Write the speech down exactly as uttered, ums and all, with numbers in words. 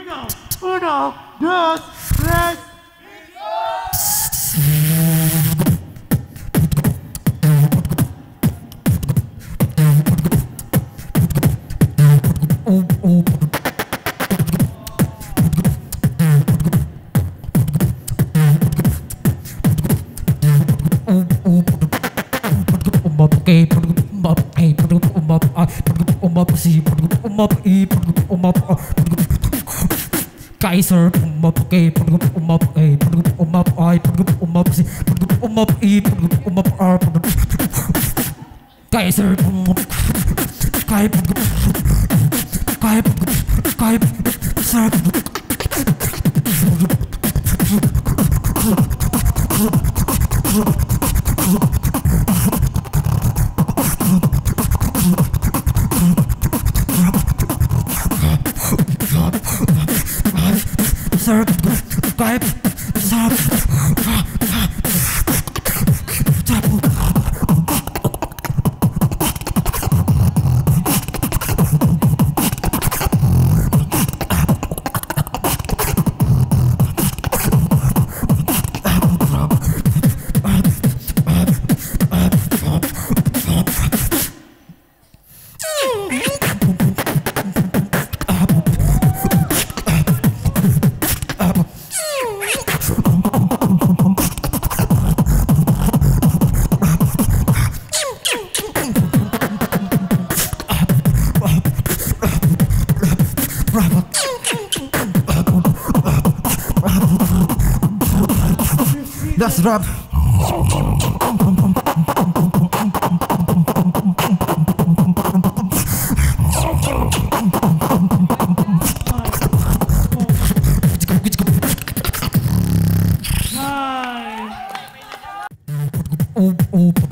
Uno, uno, dos, tres. Kaiser umap ke umap eh umap ai umap si umap i umap ar Kaiser umap kai kai kai sir Sir, Skype, Sir, that's rap. Nine.